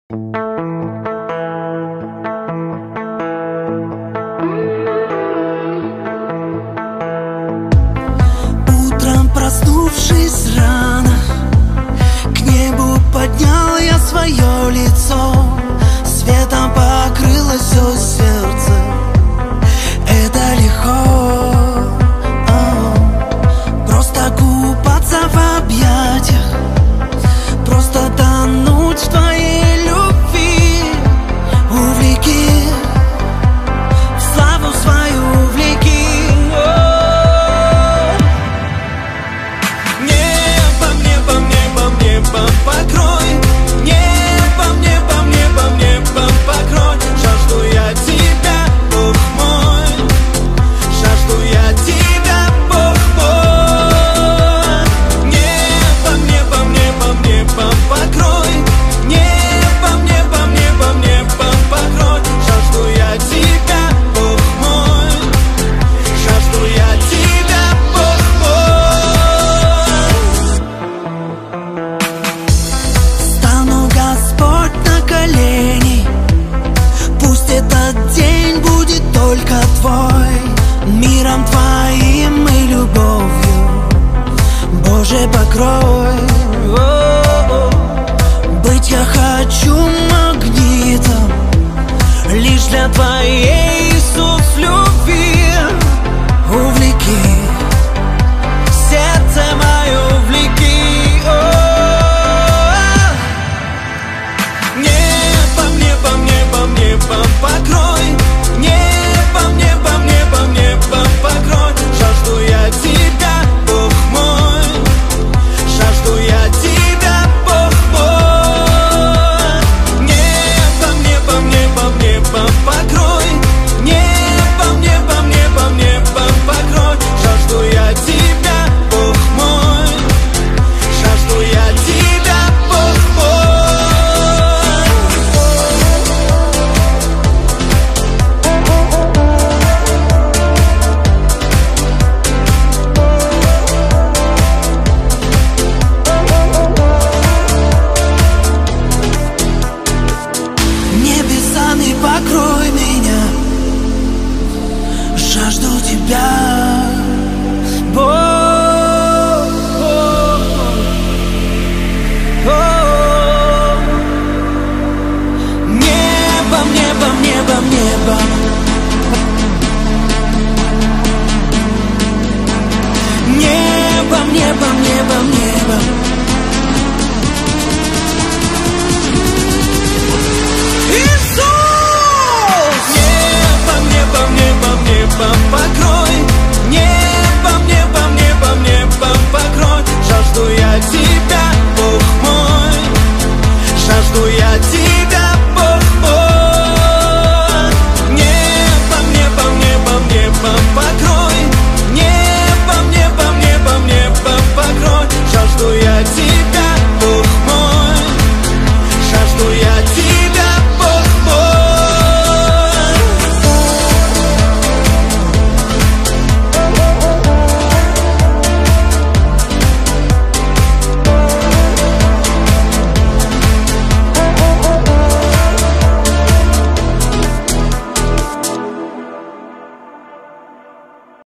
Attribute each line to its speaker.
Speaker 1: Утром, проснувшись рано, к небу поднял я свое лицо. Светом покрылось все сердце. Это легко, просто купаться в объятиях, просто тонуть в твоей любви. Увлеки, в славу свою увлеки. Небом, небом, небом, небом покрой. Небом, небом, небом, небом покрой. Жажду я тебя, Бог мой. Жажду я тебя, Бог мой. Небом, небом, небом, небом покрой. Небом, небом, небом, небом покрой. Жажду я тебя, Бог мой. Жажду я тебя, Бог мой. Стану, Господь, на колени. Пусть этот день будет только Твой. Миром Твоим и любовью, Боже, покрой. Быть я хочу магнитом лишь для Твоей, Иисус, любви. Увлеки, сердце мое увлеки. Небом, небом, небом, небом покрой.